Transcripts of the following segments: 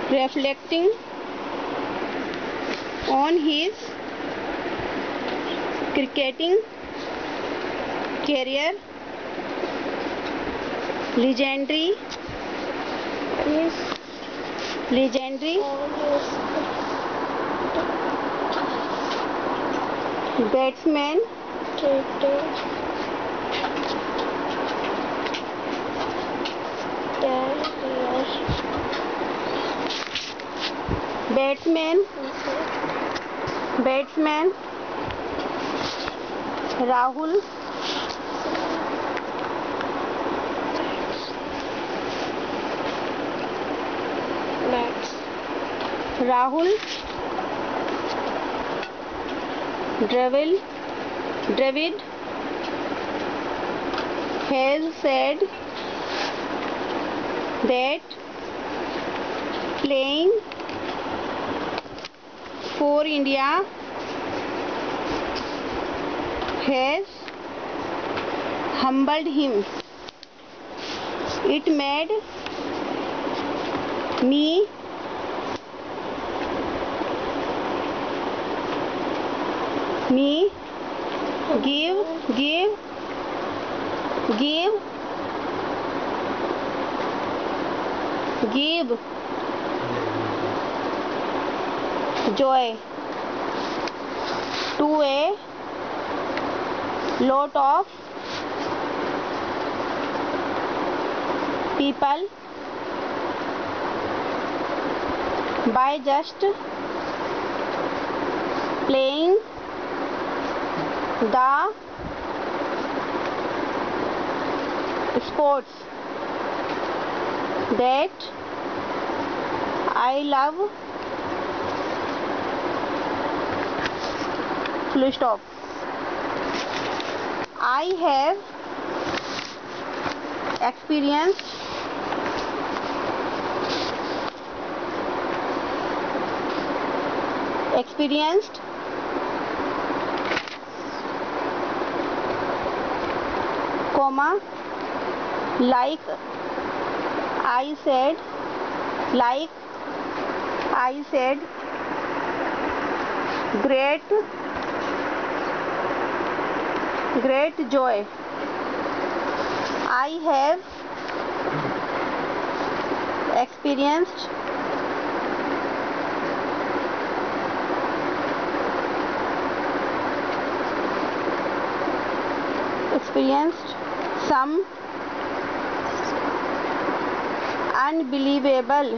reflecting on his cricketing career, legendary batsman Rahul Dravid has said that playing for India has humbled him. It made me give joy to a lot of people by just playing the sports that I love. Full stop. I have experienced like I said great joy. I have experienced some unbelievable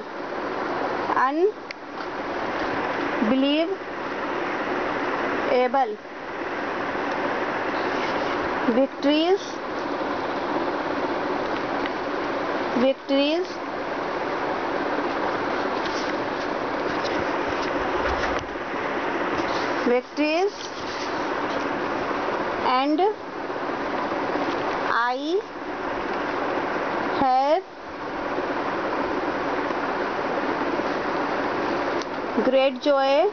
victories and I have great joy,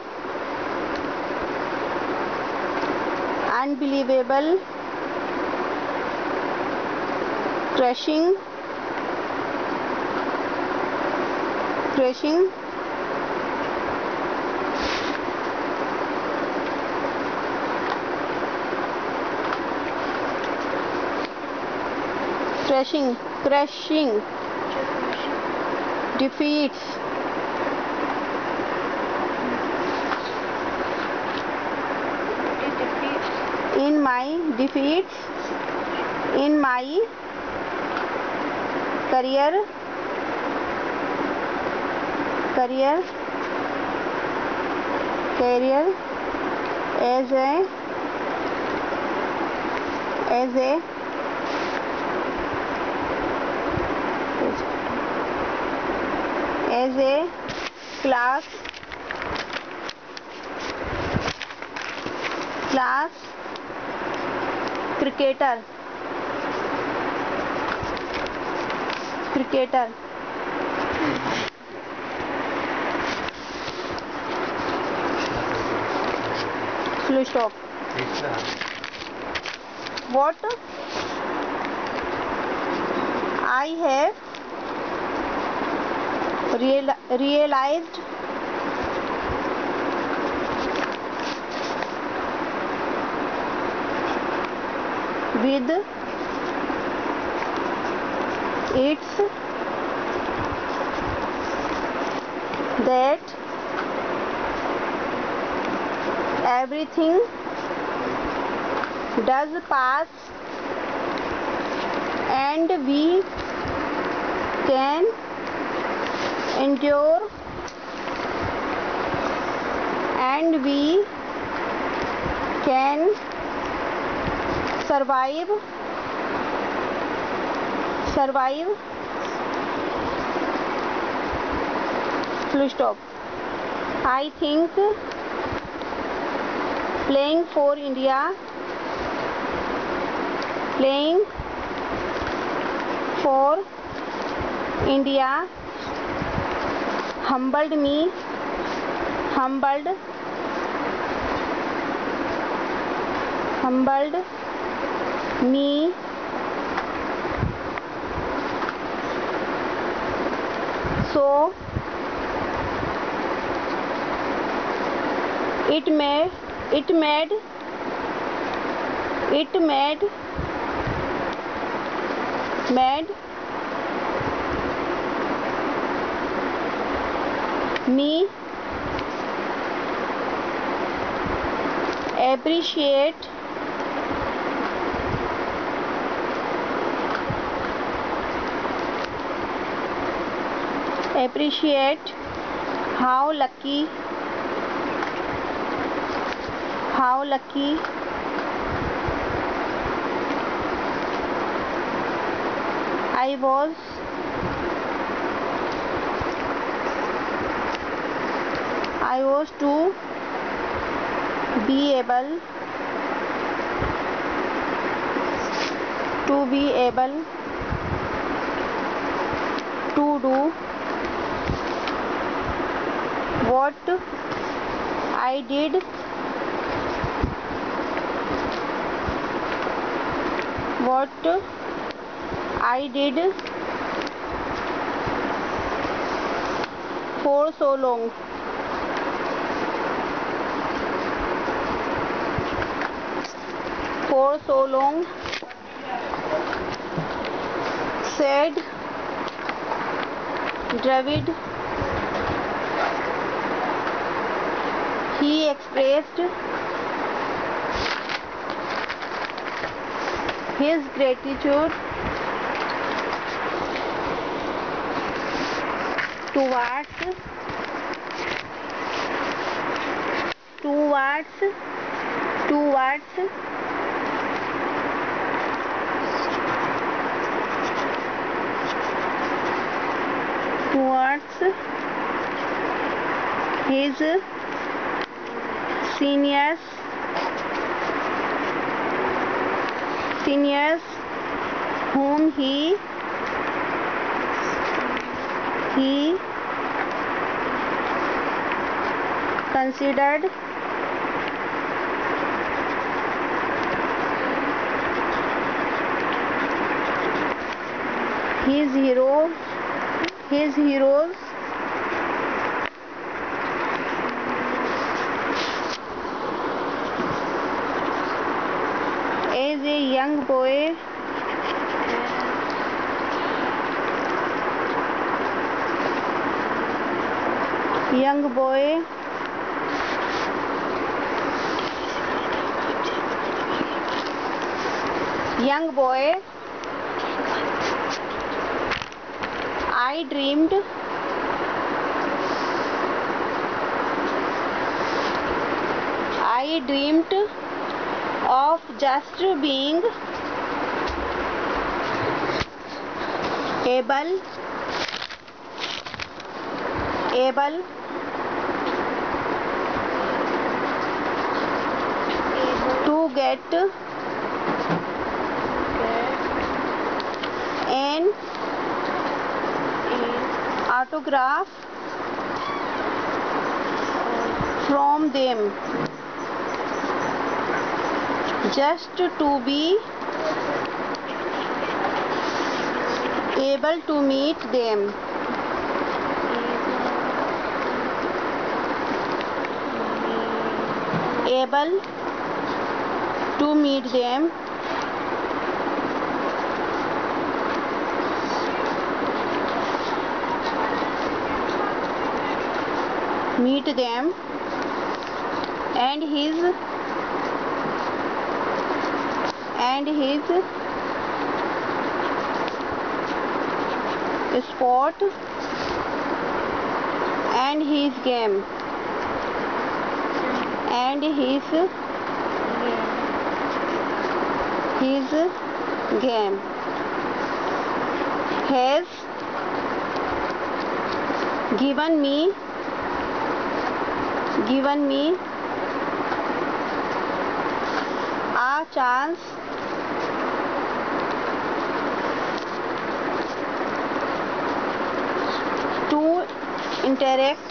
unbelievable, crushing defeats in my career as a class cricketer. Full stop. What I have realized with its that everything does pass and we can endure and we can survive full stop. I think playing for India humbled me so it made me appreciate how lucky I was to be able to do what I did for so long. Said David. He expressed his gratitude towards his seniors whom he considered his heroes. As a young boy, I dreamed of just being able to get an autograph from them, just to be able to meet them able to meet them. And his sport and his game has given me a chance to interact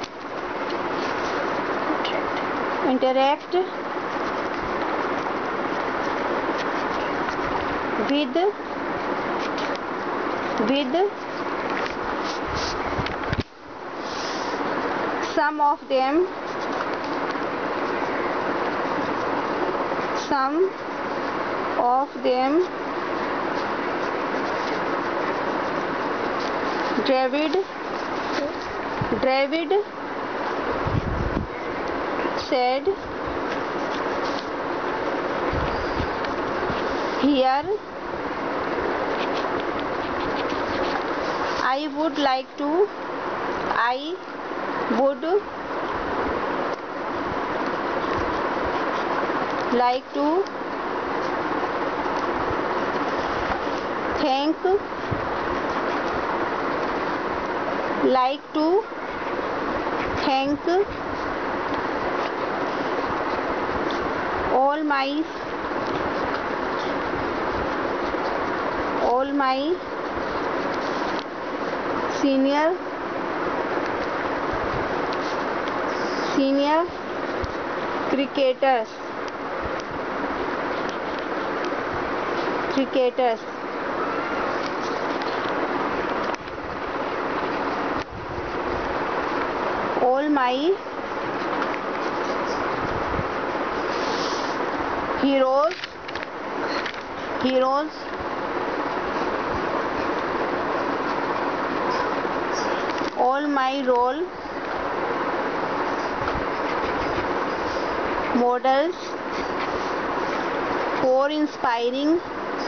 with some of them David said. Here I would like to thank all my senior cricketers all my heroes all my role models for inspiring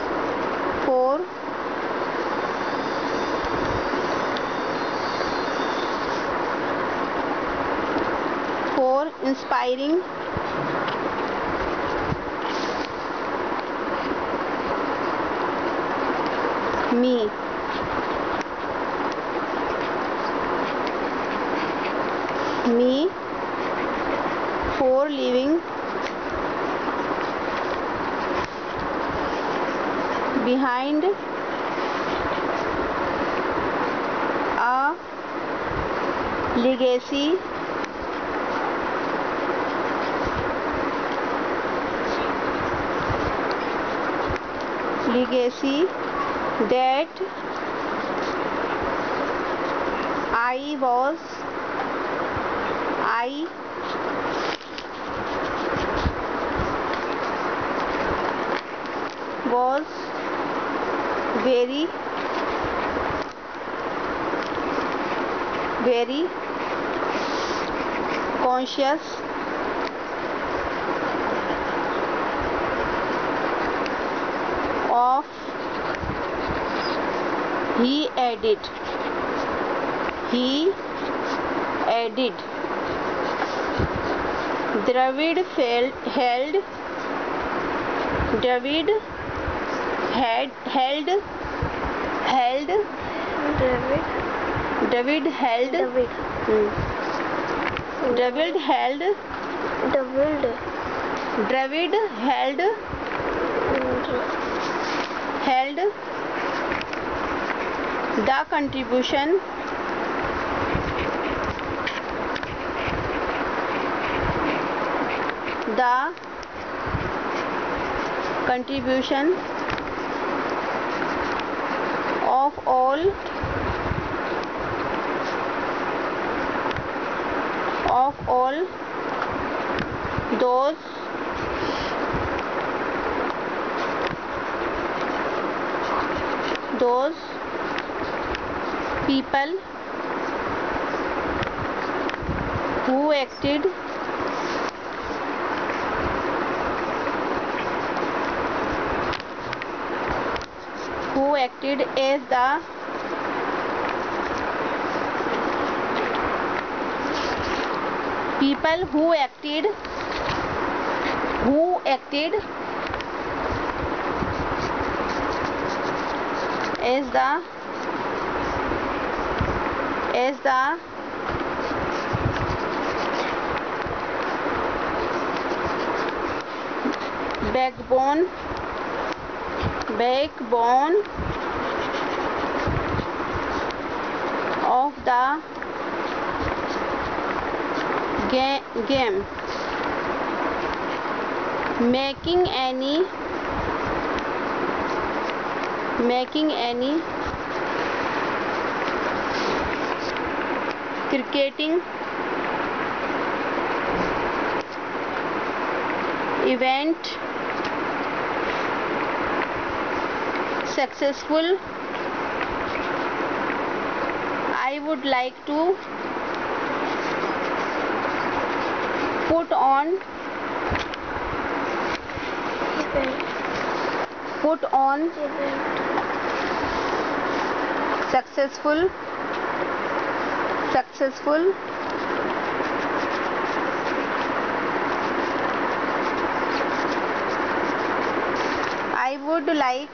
me for leaving behind a legacy that I was very conscious of. He added David held the contribution of all those people who acted as the people who acted as the backbone of the game, making any cricketing event successful. I would like to put on successful. I would like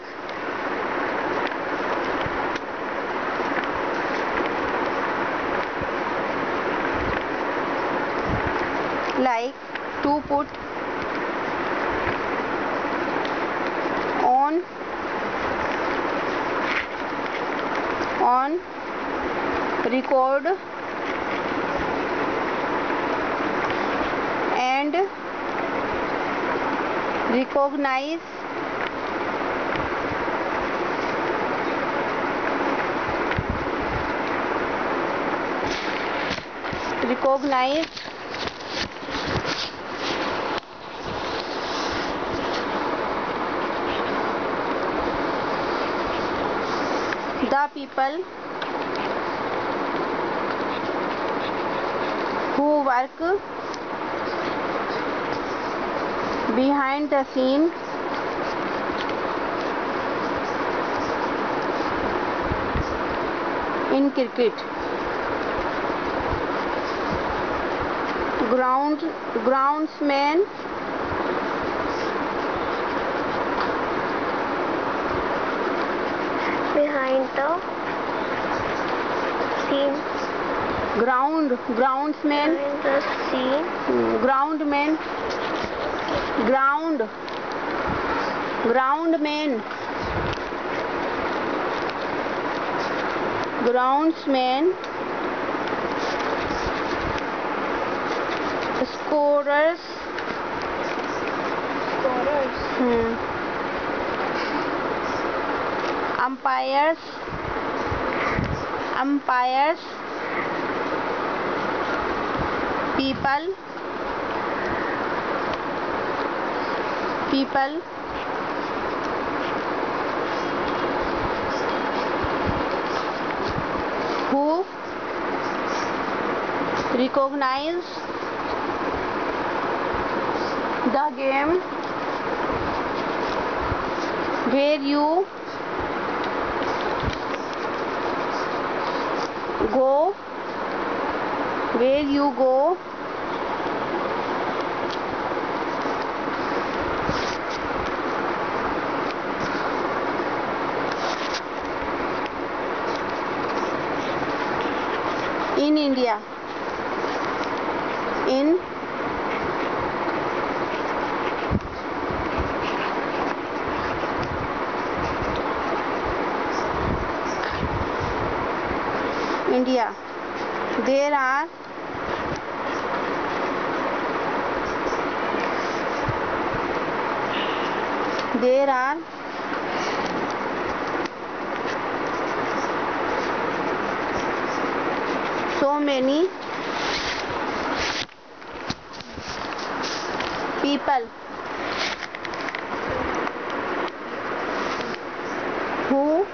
to put on record and recognize the people who work behind the scene in cricket. Groundsman, behind the scene, groundsman, behind the scene, groundman, groundsman, scorers, umpires, people who recognize the game where you go in India. In India, there are so many people who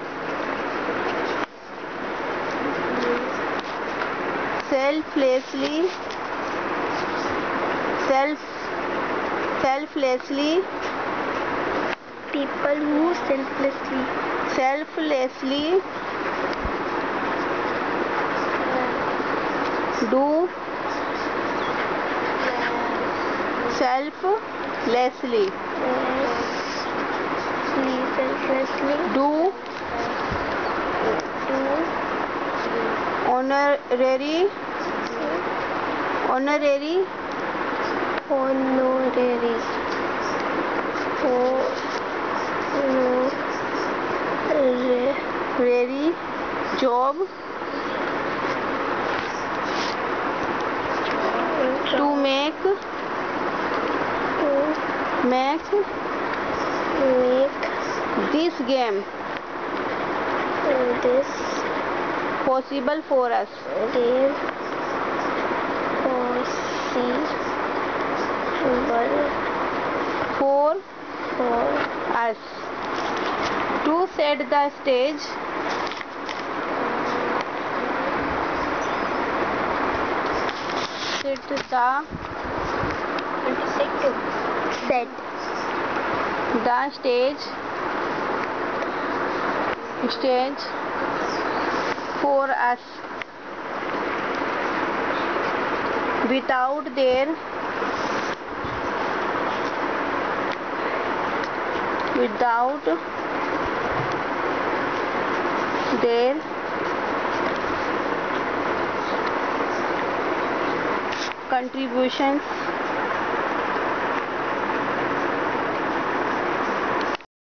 selflessly People who selflessly do selflessly do honorary job to make this game possible for us. For us to set the stage the stage for us without their contributions